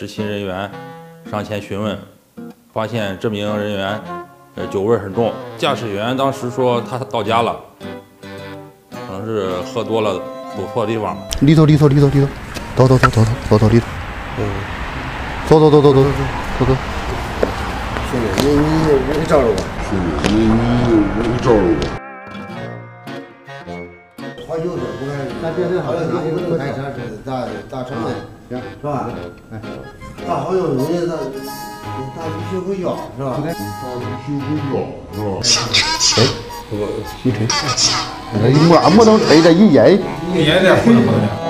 执勤人员上前询问，发现这名人员酒味很重。驾驶员当时说他到家了，可能是喝多了走错地方了。 里头，走里头。走。 兄弟，你照着我。 兄弟，你照着我。 喝酒是不该，咱别好了，拿一个开车是大成本，行是吧？哎，大好友容易大鱼修个腰是吧？ 哎，这个一吹，我能吹这一烟。 一烟点不能。